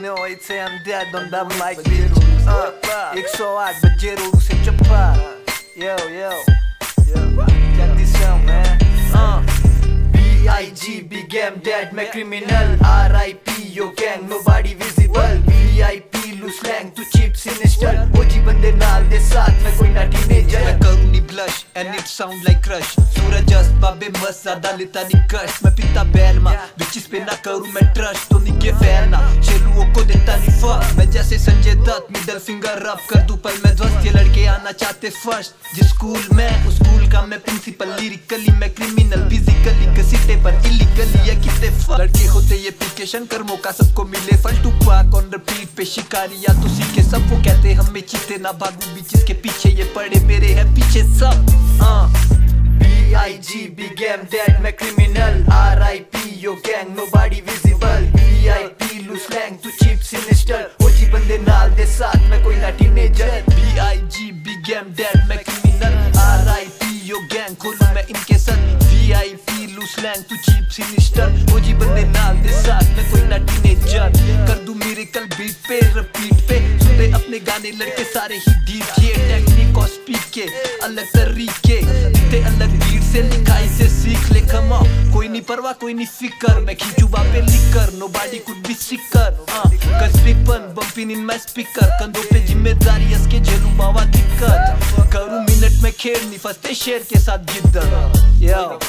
know it's I'm dead on that mic, bitch. 108 बजे road से चप्पा. Yo, check this out, man. B.I.G. big M dead, मैं criminal. R.I.P. yo gang, nobody visible. V.I.P. loose slang, तू cheap sinister. OG बंदे नाल दे साथ में कोई ना teenager. मैं करूँ नी blush and it sound like crush. सूरज अस्त बाबे मस्त ज़्यादा लेता नी कश. मैं पिता बैल मा, bitches पे ना करूँ मैं trust. तो नी के फैल ना, शेरुओं को देता नी fuck. मैं जैसे Sanjay Dutt middle finger rub कर दूँ पर मैं ध्वस्त. ये लड़के आना चाहते first. जिस स्कूल में, उस स्कूल का मैं principal. Lyrically मैं criminal, physically घसीटे पर illegally ये कितने fuck. लड़के होते ये पिकेशन कर्मों का सबको मिले फल. टू पाक on repeat पे शिकारी या तो सीखे सब. वो कहते हमें चीते ना भागू बीचेस के पीछे. ये पड़े मेरे है पीछे सब. B.I.G. big M dead, मैं criminal. R.I.P. yo gang, nobody visible. V.I.P. loose slang, तू cheap sinister. OG बंदे नाल दे साथ में कोई ना teenager. B.I.G. big M dead, मैं criminal. R.I.P. yo gang, खोलूं मैं इनके संग. V.I.P. loose slang, तू cheap sinister. OG बंदे नाल दे साथ में कोई ना teenager. कर दूं miracle beat पे repeat पे. सुने अपने गाने लड़के सारे ही deep. ये टेक्निक और स्पीक के अलग तरीके. इतने अलग भीड़ से लिखाई से सीख ले. come on, कोई नहीं परवाह कोई नहीं फिकर. मैं खींचू बापे liquor, nobody could be sicker. cause big pun bumping in my speaker. कंधों पे जिम्मेदारी इसके झेलूं बावा दिक्कत. करूं मिनट में खेल नहीं फंसते शेर के साथ जिद्दत. yo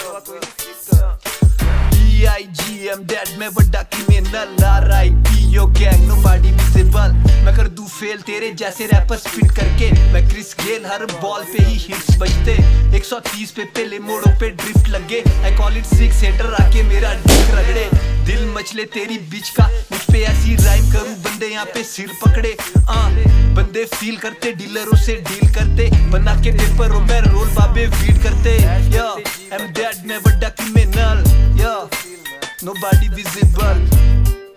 B.I.G. I'm dead, मैं बड़ा criminal. R.I.P. yo gang, nobody visible. मैं कर दूं फेल तेरे जैसे रैपर स्पिट करके. मैं क्रिस गेल हर बॉल पे ही हिट्स बजते. 130 पे पहले मोड़ों पे ड्रिफ्ट लगे. I call it six setter आके मेरा डिक रगड़े. दिल मचले तेरी बीच का मुझ पे ऐसी राइम करूं बंदे यहाँ पे सिर पकड़े. बंदे फील करते डीलरों से डील करते. बना के पेपरों में रोल बाबे फीड करते. Yo I'm dead, मैं बड़ा criminal. Yo nobody visible.